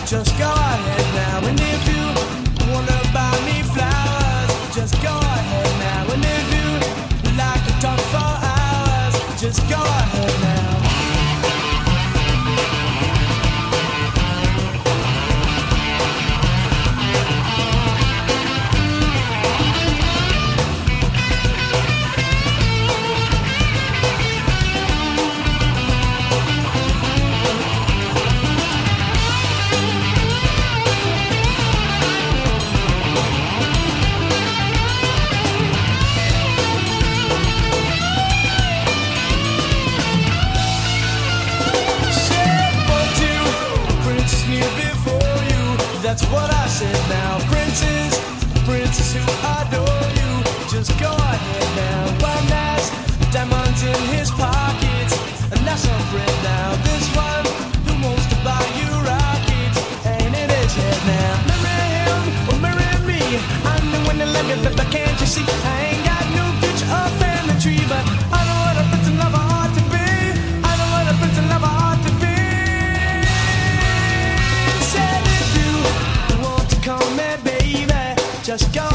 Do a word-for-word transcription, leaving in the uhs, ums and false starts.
just go ahead now. And if you wanna buy me flowers, just go ahead now. And if you like to talk for hours, just go ahead now. That's what I said now. Princes, princes who adore you, just go ahead now. One has diamonds in his pockets, and that's a friend now. This one who wants to buy you rockets, ain't in his head now. Marry him or marry me, I'm the one that love you, but can't you see? I ain't got no future or family tree, but I know what a prince and lover ought to be. I know what a prince and lover ought to be. Said if you come here, baby, just go